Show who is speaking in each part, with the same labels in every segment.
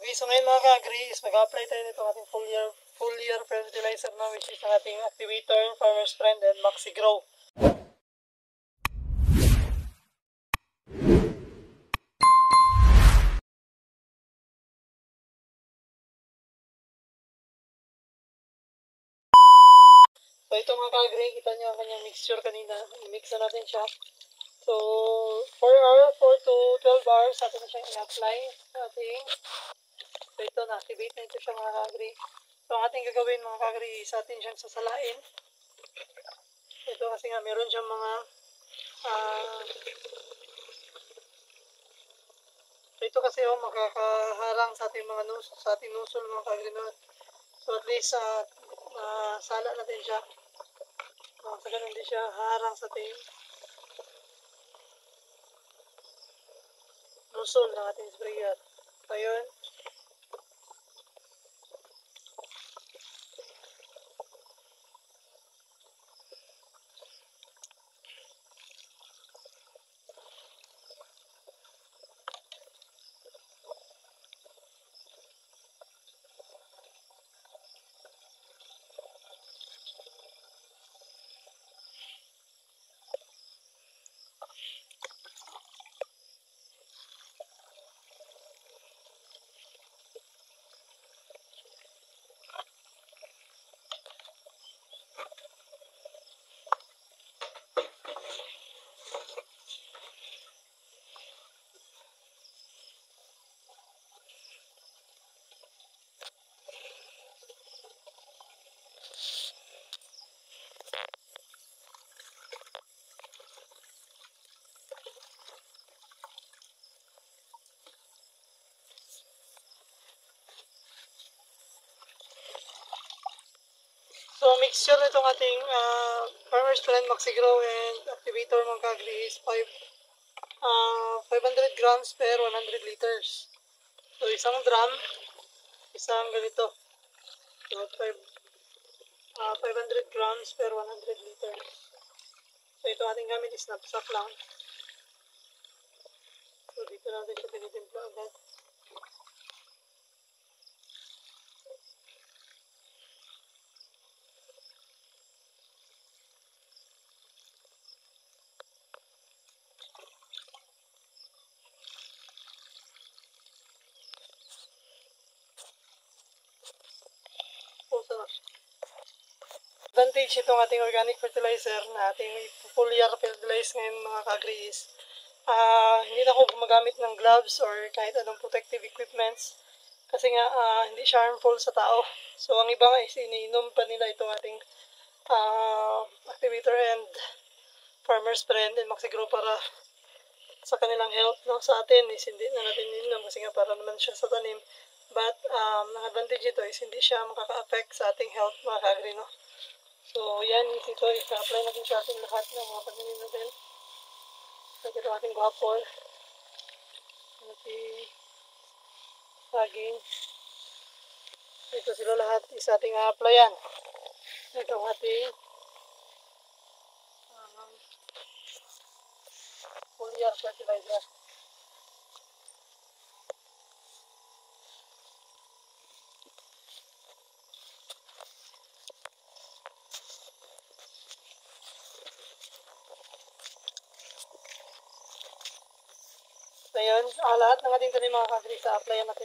Speaker 1: Okay, so ngayon mga ka-agree is mag-apply tayo nito ating full year fertilizer na, which is ang ating activator, Farmer's Friend, and Maxi Grow. So ito mga ka-agree, kita nyo ang kanyang mixture kanina. I-mix na natin siya. So 4 to 12 hours atin na siyang in-apply sa ating. So ito, na-activate na ito siya mga ka-agree. So ang ating gagawin mga ka-agree is atin siyang sasalain. Ito kasi nga meron siyang mga so ito kasi makakaharang sa ating mga sa ating nusul mga ka-agree. So at least sala natin siya. Sa ganun hindi siya harang sa ating nusul ng ating sprayer. So yun. So mixture nitong ating Farmer's Friend, Maxi Grow, and activator mga ka-agree is 500 grams per 100 liters. So isang drum, isang ganito. So 500 grams per 100 liters. So ito ating gamit is knapsack lang. So dito natin siya tinitimpla agad. Advantage itong ating organic fertilizer na ating full year fertilize ngayon mga ka-agree is hindi na ako gumagamit ng gloves or kahit anong protective equipments kasi nga hindi siya harmful sa tao. So ang iba nga is iniinom pa nila itong ating activator and Farmer's Friend and Maxi Grow para sa kanilang health. No? Sa atin is hindi na natin ininom kasi nga para naman siya sa tanim. But ang advantage ito is hindi siya makaka-affect sa ating health mga ka-agree. No? So, yan, ito, i-apply natin sa ating lahat ng mga pananim natin. So, ito ating guwapol. Ating saging. Ito sila lahat, isa ating applyan. Ito ating full year fertilizer. Ngayon, lahat ng ating tanim mga ka-agree sa applyan natin.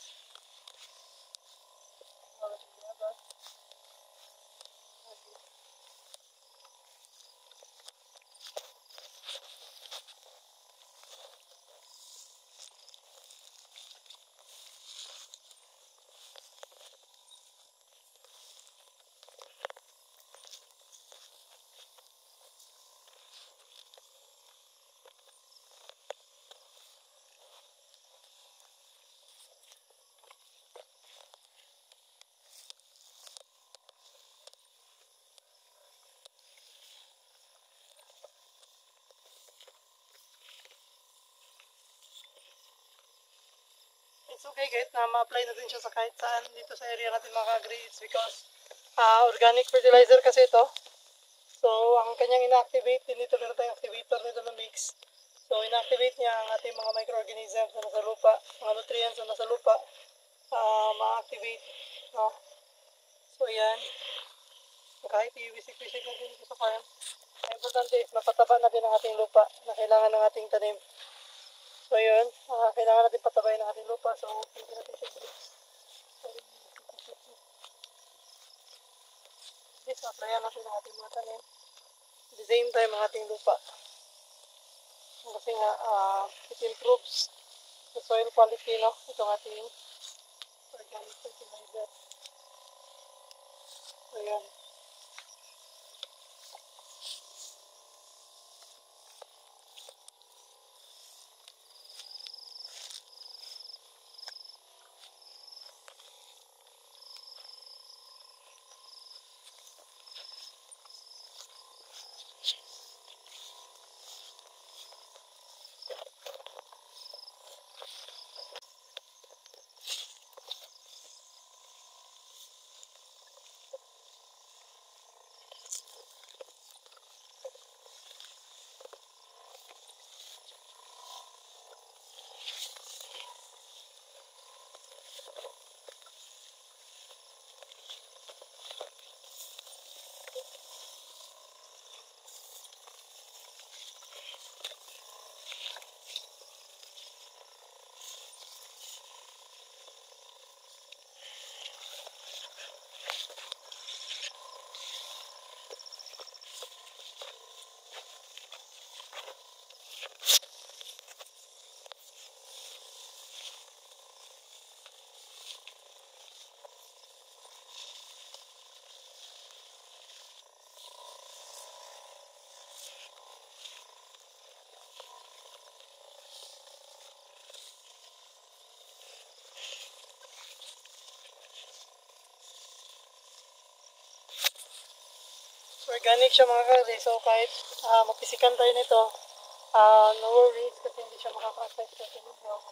Speaker 1: It's okay kahit na ma-apply natin siya sa kahit saan dito sa area natin mga ka-agree. It's because organic fertilizer kasi ito. So, ang kanyang inactivate din dito, meron tayong activator nito na mix. So, inactivate niya ang ating mga microorganisms na nasa lupa, mga nutrients na nasa lupa. ma-activate. No? So, yan. Kahit i-wisik-wisik na din ito sa farm. Ang importante is mapataba na din ang ating lupa na kailangan ng ating tanim. So, yun. Kailangan natin patabayin ang ating lupa. So, pwede natin siya bilis. This, applyan natin ang ating mga tanim. At the same time, ang ating lupa. Kasi nga, it improves the soil quality, no? Itong ating organic fertilizer. So, yan. So, organic siya mga kare. So, kahit mapisikan tayo nito, no worries kasi hindi siya makaka-affect sa ating health.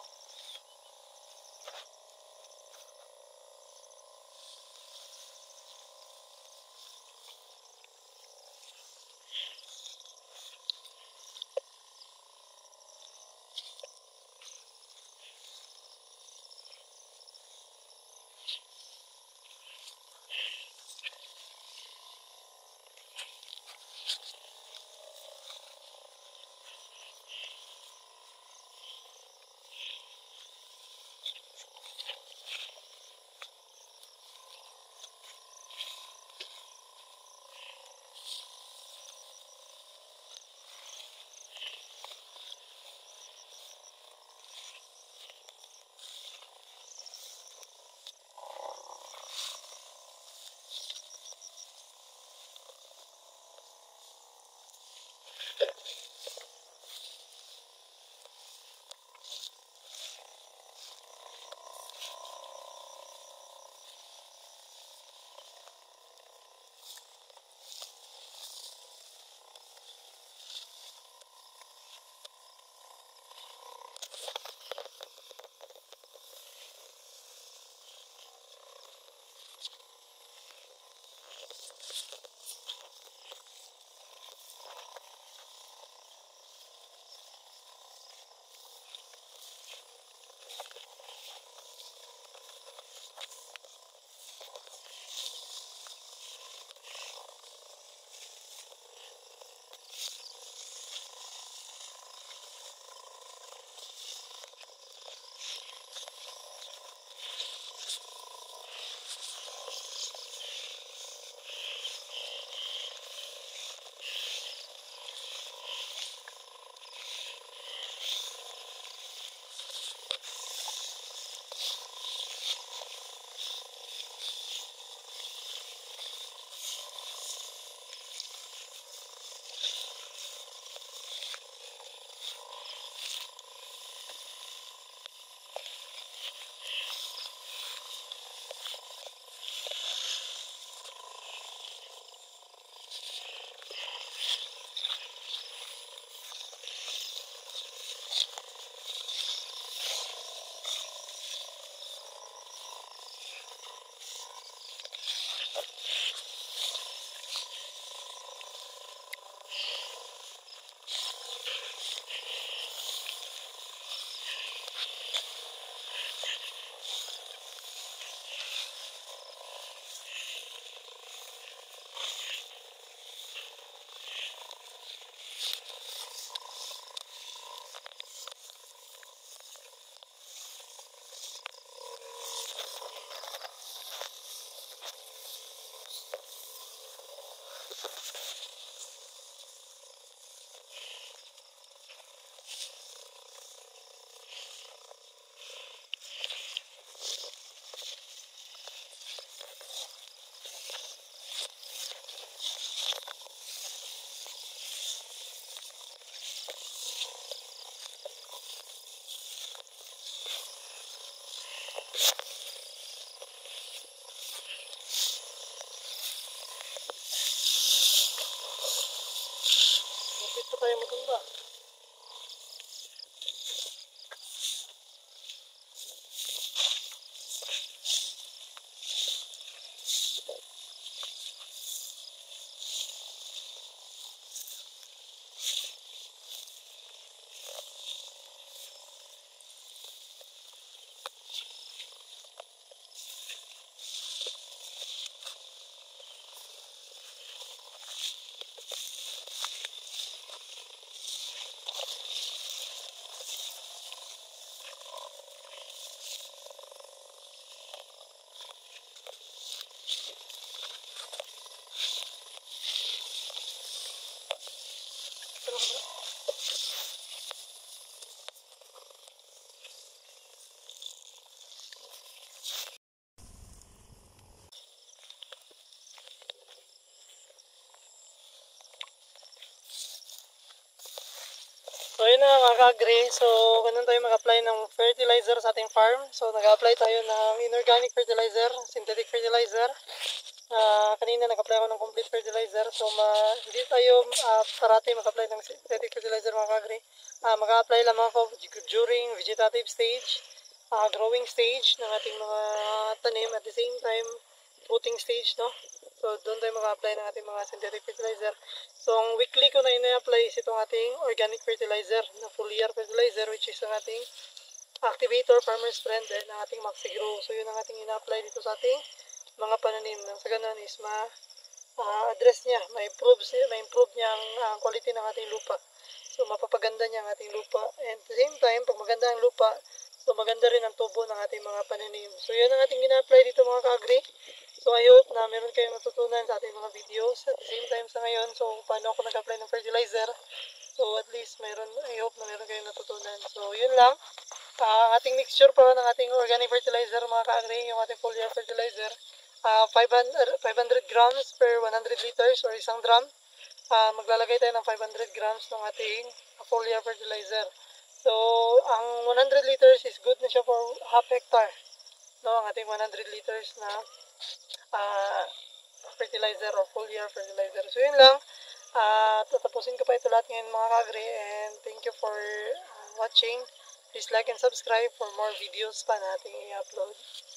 Speaker 1: Lapit pa tayo maganda. So yun na mga ka-agri. So ganun tayo mag-apply ng fertilizer sa ating farm. So nag-apply tayo ng inorganic fertilizer, synthetic fertilizer. Kanina nag-apply ako ng complete fertilizer. So hindi tayo parati mag-apply ng synthetic fertilizer mga ka-agri. Mag-apply lamang ako during vegetative stage, growing stage ng ating mga tanim, at the same time fruiting stage, no? So doon tayo mag-apply ng ating mga synthetic fertilizer. So ang weekly ko na ina-apply is itong ating organic fertilizer na foliar fertilizer, which is ang ating activator, farmer's friend, and ang ating Maxigrow. So yun ang ating ina-apply dito sa ating mga pananim. Nang sa ganun is address niya, ma-improve niya ang quality ng ating lupa. So mapapaganda niya ang ating lupa, and at the same time, pag maganda ang lupa, so maganda rin ang tubo ng ating mga pananim. So yun ang ating ina-apply dito mga ka-agri. So I hope na meron kayong natutunan sa ating mga videos. At the same time sa ngayon, so paano ako nag-apply ng fertilizer. So at least I hope na meron kayong natutunan. So yun lang. Ang ating mixture pa ng ating organic fertilizer mga ka-agri, yung ating foliar fertilizer. 500 grams per 100 liters or isang drum. Maglalagay tayo ng 500 grams ng ating foliar fertilizer. So ang 100 liters is good na siya for half hectare. No, ang ating 100 liters na fertilizer or foliar fertilizer. So yun lang. Tatapusin ko pa ito lahat ngayon mga ka-agri, and thank you for watching. Please like and subscribe for more videos pa nating i-upload.